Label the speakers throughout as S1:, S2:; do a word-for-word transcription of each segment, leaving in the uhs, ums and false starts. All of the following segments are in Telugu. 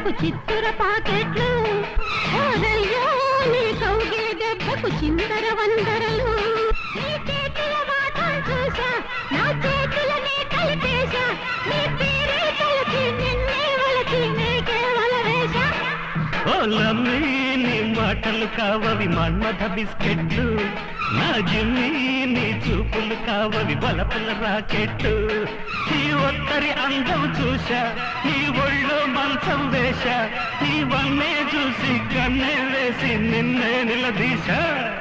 S1: దెబ్బకు చిత్తుర పాకెట్లు ఓదయ్యో నీ కౌగే దెబ్బకు చిందర వందరలు నీ చేతుల వాటం చూసా నా చేతులనే కలిపేశా నీ పేరే కలిపి నిన్నే వలచి నీకే వలవేశా
S2: ఓలమ్మి నీ మాటలు కావవి మన్మథ బిస్కెట్లు నా జిమ్మి నీ చూపులు కావవి బలపుల రాకెట్టు నీ ఒత్తరి అందం చూశా నీ ఒళ్ళో మంచం వేశా నీ వన్నే చూసి కన్నే వేసి నిన్నే నిలదీశా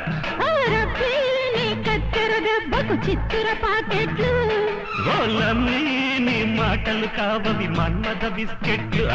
S1: నీ కత్తెర దెబ్బకు చిత్తుర పాకెట్లు
S2: ఓలమ్మి నీ మాటలు కావవి మన్మథ బిస్కెట్లు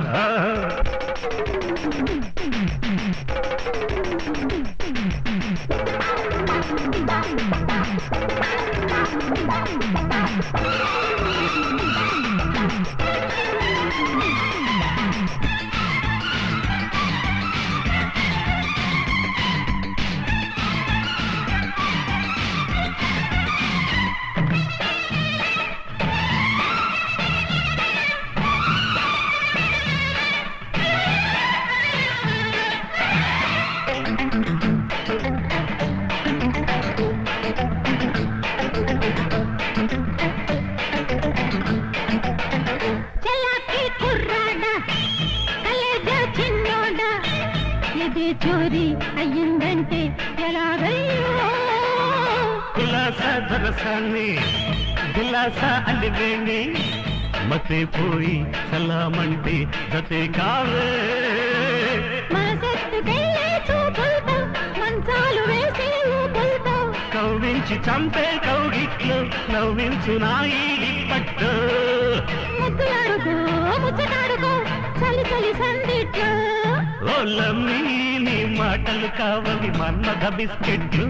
S1: చోరీ అయ్యిందంటే ఎలాగయ్యో
S2: కులాసా దరసాన్ని దిలాసా అలివేణి మతే పోయి సలామంటే జతే కావే
S1: మా సత్తుకెళ్ళే చూపులతో మంచాలు వేసే ఊపులతో
S2: కవ్వించి చంపే కౌగిట్లో నవ్వించు నా ఈడి పట్టు
S1: ముద్దులాడుకో ముచ్చటాడుకో చలి చలి సందిట్లో
S2: ఓలమ్మి నీ మాటలు కావవి మన్మథ బిస్కెట్లు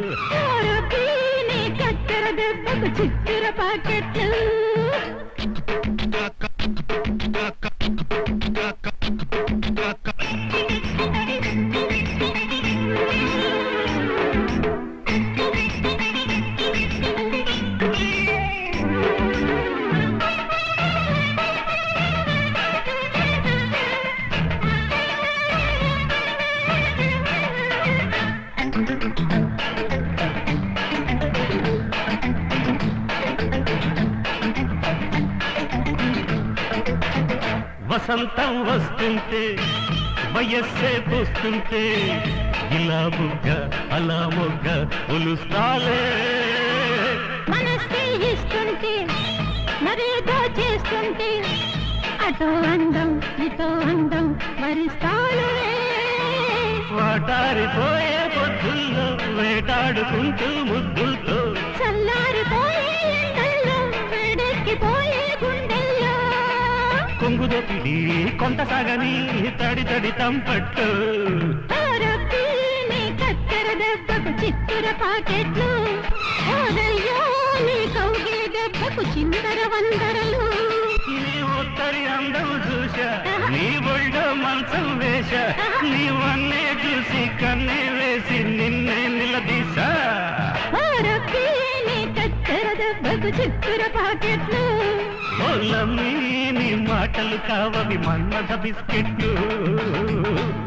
S1: నీ కత్తెర దెబ్బకు చిత్తుర పాకెట్లు
S2: వసంతం వస్తుంటే వయస్సే పోస్తుంటే ఇలా బుగ్గ అలా మొగ్గ ఒలుస్తాలే
S1: మనస్సే ఇస్తుంటే మరేదో చేస్తుంటే అటో అందం ఇటో అందం మరిస్తాలే
S2: వాటారిపోయే పొద్దుల్లో వేటాడుకుంటూ ముద్దులతో
S1: చల్లారిపోయే ఎండల్లో వేడెక్కిపోయే గుండెల్లో
S2: కొంగుదొపిడి కొంత సాగని తడి తడి తంపట్టు
S1: నీ కత్తెర దెబ్బకు చిత్తుర పాకెట్లు ఓదయ్యో నీ కౌగే దెబ్బకు చిందర వందరలు
S2: నీ ఉత్తరి అందం చూశా నీ ఒళ్ళో మంచం వేశా నీ వన్నే చూసి కన్నే వేసి నిన్నే నిలదీశా
S1: నీ కత్తెర దెబ్బకు చిత్తుర పాకెట్లు
S2: ఓలమ్మి నీ మాటలు కావవి మన్మథ బిస్కెట్లు